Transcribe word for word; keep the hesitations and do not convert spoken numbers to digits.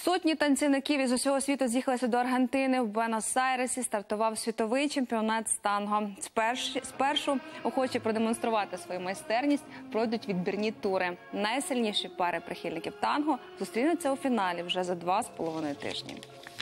Сотні танцівників із усього світу з'їхалися до Аргентини. В Буенос-Айресі стартував світовий чемпіонат з танго. Спершу, спершу охочі продемонструвати свою майстерність пройдуть відбірні тури. Найсильніші пари прихильників танго зустрінуться у фіналі вже за два з половиною тижні.